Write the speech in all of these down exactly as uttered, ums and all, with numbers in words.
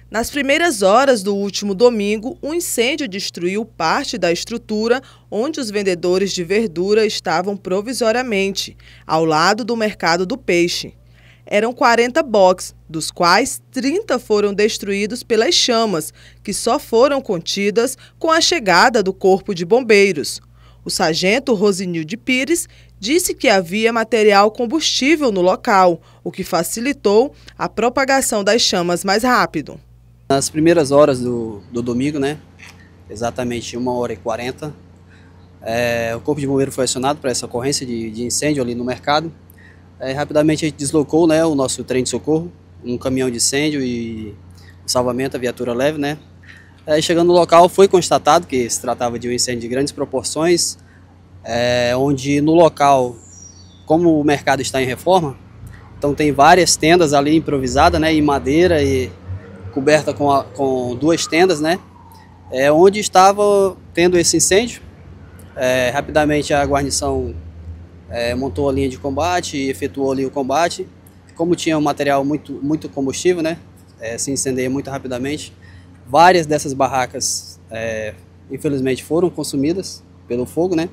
Nas primeiras horas do último domingo, um incêndio destruiu parte da estrutura onde os vendedores de verdura estavam provisoriamente, ao lado do mercado do peixe. Eram quarenta boxes, dos quais trinta foram destruídos pelas chamas, que só foram contidas com a chegada do Corpo de Bombeiros. O sargento Rosinilde Pires disse que havia material combustível no local, o que facilitou a propagação das chamas mais rápido. Nas primeiras horas do, do domingo, né, exatamente uma hora e quarenta, é, o Corpo de Bombeiro foi acionado para essa ocorrência de, de incêndio ali no mercado. É, rapidamente a gente deslocou, né, o nosso trem de socorro, um caminhão de incêndio e salvamento, a viatura leve, né. É, chegando no local foi constatado que se tratava de um incêndio de grandes proporções, é, onde no local, como o mercado está em reforma, então tem várias tendas ali improvisadas, né, em madeira e coberta com, a, com duas tendas, né, é, onde estava tendo esse incêndio. É, rapidamente a guarnição é, montou a linha de combate e efetuou ali o combate. Como tinha um material muito, muito combustível, né, é, se incendeia muito rapidamente. Várias dessas barracas, é, infelizmente, foram consumidas pelo fogo, né,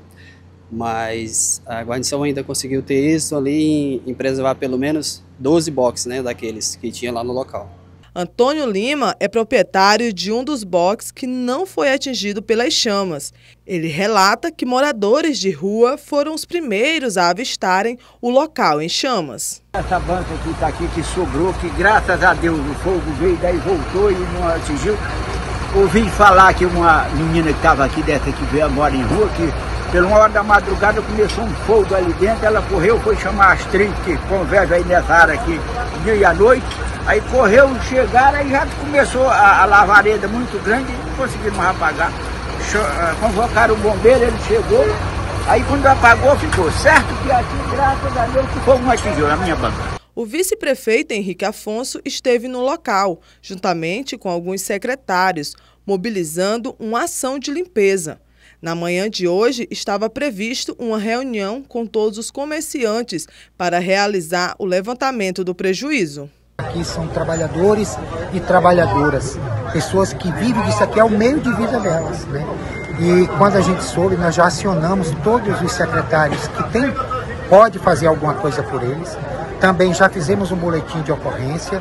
mas a guarnição ainda conseguiu ter êxito ali em, em preservar pelo menos doze boxes, né, daqueles que tinha lá no local. Antônio Lima é proprietário de um dos boxes que não foi atingido pelas chamas. Ele relata que moradores de rua foram os primeiros a avistarem o local em chamas. Essa banca que está aqui, que sobrou, que graças a Deus o fogo veio, daí voltou e não atingiu. Ouvi falar que uma menina que estava aqui, dessa que veio agora em rua, que pela uma hora da madrugada começou um fogo ali dentro, ela correu, foi chamar as três que convergem aí nessa área aqui, dia e à noite. Aí correu, chegaram, aí já começou a, a lavareda muito grande e não conseguiram mais apagar. Convocaram o bombeiro, ele chegou, aí quando apagou ficou certo que aqui, graças a Deus, que fogo não atingiu na minha banca. O vice-prefeito Henrique Afonso esteve no local, juntamente com alguns secretários, mobilizando uma ação de limpeza. Na manhã de hoje, estava previsto uma reunião com todos os comerciantes para realizar o levantamento do prejuízo. Aqui são trabalhadores e trabalhadoras, pessoas que vivem disso aqui, é o meio de vida delas, né? E quando a gente soube, nós já acionamos todos os secretários que tem, pode fazer alguma coisa por eles. Também já fizemos um boletim de ocorrência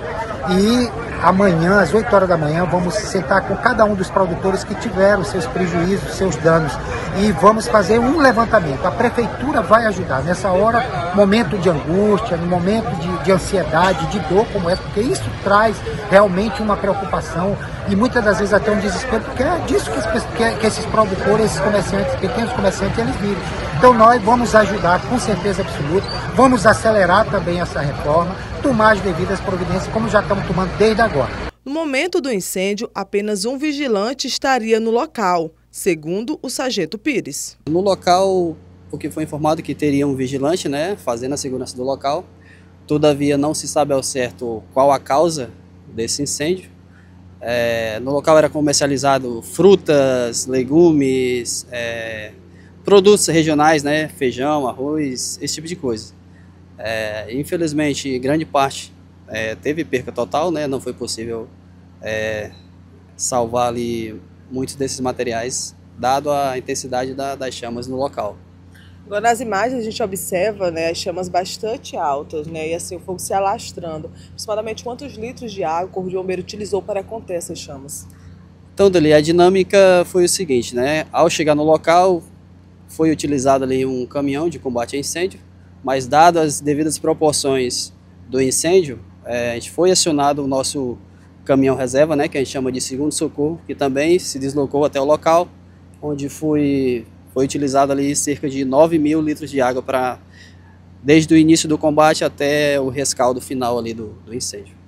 e amanhã, às oito horas da manhã, vamos sentar com cada um dos produtores que tiveram seus prejuízos, seus danos e vamos fazer um levantamento. A prefeitura vai ajudar nessa hora, momento de angústia, no momento de, de ansiedade, de dor como essa, porque isso traz realmente uma preocupação e muitas das vezes até um desespero, porque é disso que, as, que, que esses produtores, esses comerciantes, pequenos comerciantes, eles vivem. Então nós vamos ajudar com certeza absoluta, vamos acelerar também essa reforma, tomar as devidas providências, como já estamos tomando desde agora. No momento do incêndio, apenas um vigilante estaria no local, segundo o sargento Pires. No local, o que foi informado que teria um vigilante, né, fazendo a segurança do local. Todavia, não se sabe ao certo qual a causa desse incêndio. É, no local era comercializado frutas, legumes, é, produtos regionais, né, feijão, arroz, esse tipo de coisa. É, infelizmente, grande parte é, teve perca total, né, não foi possível é, salvar ali muitos desses materiais, dado a intensidade da, das chamas no local. Agora, nas imagens a gente observa, né, as chamas bastante altas, né, e assim o fogo se alastrando. Aproximadamente quantos litros de água o Corpo de Bombeiro utilizou para conter essas chamas? Então, Dali, a dinâmica foi o seguinte, né, ao chegar no local, foi utilizado ali um caminhão de combate a incêndio, mas dadas as devidas proporções do incêndio, é, a gente foi acionado o nosso caminhão reserva, né, que a gente chama de segundo socorro, que também se deslocou até o local, onde foi, foi utilizado ali cerca de nove mil litros de água para, desde o início do combate até o rescaldo final ali do, do incêndio.